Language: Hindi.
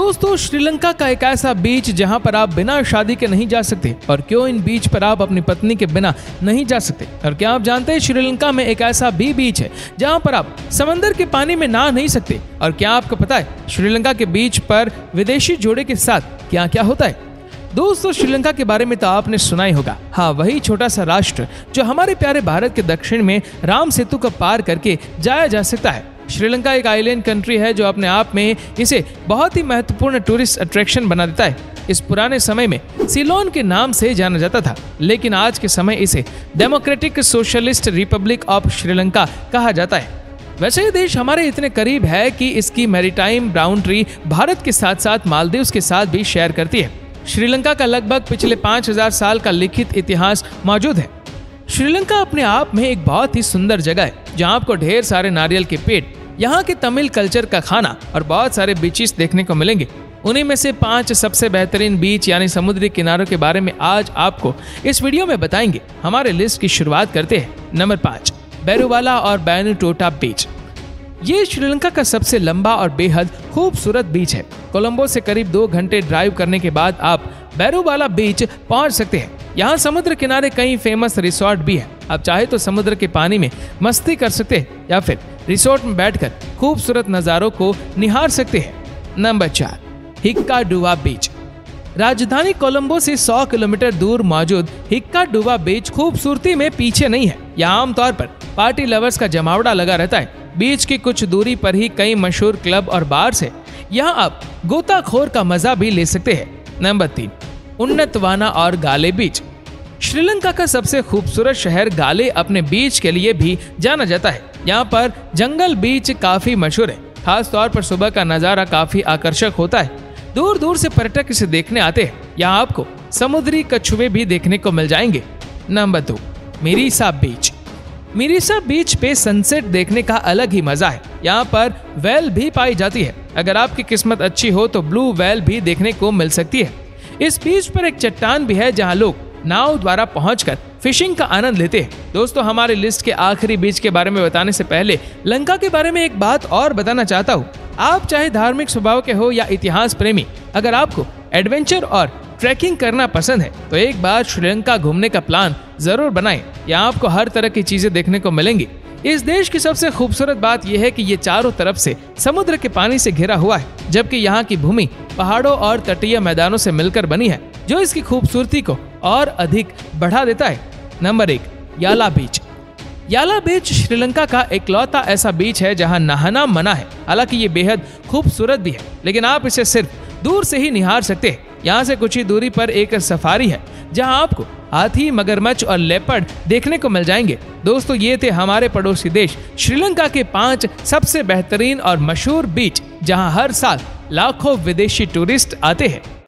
दोस्तों, श्रीलंका का एक ऐसा बीच जहां पर आप बिना शादी के नहीं जा सकते। और क्यों इन बीच पर आप अपनी पत्नी के बिना नहीं जा सकते? और क्या आप जानते हैं श्रीलंका में एक ऐसा भी बीच है जहां पर आप समंदर के पानी में नहा नहीं सकते? और क्या आपको पता है श्रीलंका के बीच पर विदेशी जोड़े के साथ क्या क्या होता है? दोस्तों, श्रीलंका के बारे में तो आपने सुना ही होगा। हाँ, वही छोटा सा राष्ट्र जो हमारे प्यारे भारत के दक्षिण में राम सेतु को पार करके जाया जा सकता है। श्रीलंका एक आइलैंड कंट्री है जो अपने आप में इसे बहुत ही महत्वपूर्ण टूरिस्ट अट्रैक्शन बना देता है। इस पुराने समय में सिलोन के नाम से जाना जाता था, लेकिन आज के समय इसे Democratic Socialist Republic of Sri Lanka कहा जाता है। वैसे ये देश हमारे इतने करीब है कि इसकी मैरीटाइम बाउंड्री भारत के साथ साथ मालदीव्स के साथ भी शेयर करती है। श्रीलंका का लगभग पिछले 5000 साल का लिखित इतिहास मौजूद है। श्रीलंका अपने आप में एक बहुत ही सुंदर जगह है जहां आपको ढेर सारे नारियल के पेड़, यहाँ के तमिल कल्चर का खाना और बहुत सारे बीचेस देखने को मिलेंगे। उन्हीं में से 5 सबसे बेहतरीन बीच यानी समुद्री किनारों के बारे में आज आपको इस वीडियो में बताएंगे। हमारे लिस्ट की शुरुआत करते हैं। नंबर 5, बेरुवाला और बैनुटोटा बीच। ये श्रीलंका का सबसे लंबा और बेहद खूबसूरत बीच है। कोलंबो से करीब 2 घंटे ड्राइव करने के बाद आप बेरुवाला बीच पहुंच सकते हैं। यहाँ समुद्र किनारे कई फेमस रिसोर्ट भी है। आप चाहे तो समुद्र के पानी में मस्ती कर सकते हैं या फिर रिसोर्ट में बैठकर खूबसूरत नज़ारों को निहार सकते हैं। Number 4, Hikkaduwa beach. राजधानी कोलंबो से 100 किलोमीटर दूर मौजूद हिक्काडुवा बीच खूबसूरती में पीछे नहीं है। यहाँ आमतौर पर पार्टी लवर्स का जमावड़ा लगा रहता है। बीच की कुछ दूरी पर ही कई मशहूर क्लब और बार्स है। यहाँ आप गोताखोर का मजा भी ले सकते हैं। नंबर 3, उन्नतवाना और गाले बीच। श्रीलंका का सबसे खूबसूरत शहर गाले अपने बीच के लिए भी जाना जाता है। यहाँ पर जंगल बीच काफी मशहूर है। खास तौर पर सुबह का नजारा काफी आकर्षक होता है। दूर दूर से पर्यटक इसे देखने आते हैं। यहाँ आपको समुद्री कछुए भी देखने को मिल जाएंगे। नंबर 2, मिरीसा बीच। मिरीसा बीच पे सनसेट देखने का अलग ही मजा है। यहाँ पर वेल भी पाई जाती है। अगर आपकी किस्मत अच्छी हो तो ब्लू वेल भी देखने को मिल सकती है। इस बीच पर एक चट्टान भी है जहाँ लोग नाव द्वारा पहुंचकर फिशिंग का आनंद लेते हैं। दोस्तों, हमारे लिस्ट के आखिरी बीच के बारे में बताने से पहले लंका के बारे में एक बात और बताना चाहता हूँ। आप चाहे धार्मिक स्वभाव के हो या इतिहास प्रेमी, अगर आपको एडवेंचर और ट्रैकिंग करना पसंद है तो एक बार श्रीलंका घूमने का प्लान जरूर बनाएं। यहाँ आपको हर तरह की चीजें देखने को मिलेंगी। इस देश की सबसे खूबसूरत बात यह है कि ये चारों तरफ से समुद्र के पानी से घिरा हुआ है, जबकि यहाँ की भूमि पहाड़ों और तटीय मैदानों से मिलकर बनी है, जो इसकी खूबसूरती को और अधिक बढ़ा देता है। नंबर 1, याला बीच। याला बीच श्रीलंका का इकलौता ऐसा बीच है जहाँ नहाना मना है। हालांकि ये बेहद खूबसूरत भी है, लेकिन आप इसे सिर्फ दूर से ही निहार सकते हैं। यहाँ से कुछ ही दूरी पर एक सफारी है जहाँ आपको हाथी, मगरमच्छ और लेपर्ड देखने को मिल जाएंगे। दोस्तों, ये थे हमारे पड़ोसी देश श्रीलंका के 5 सबसे बेहतरीन और मशहूर बीच जहाँ हर साल लाखों विदेशी टूरिस्ट आते हैं।